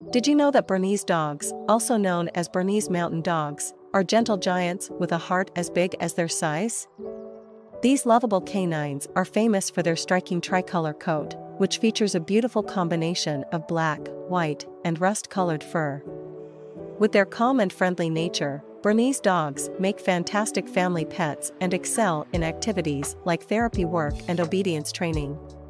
Did you know that Bernese dogs, also known as Bernese mountain dogs, are gentle giants with a heart as big as their size? These lovable canines are famous for their striking tricolor coat, which features a beautiful combination of black, white, and rust-colored fur. With their calm and friendly nature, Bernese dogs make fantastic family pets and excel in activities like therapy work and obedience training.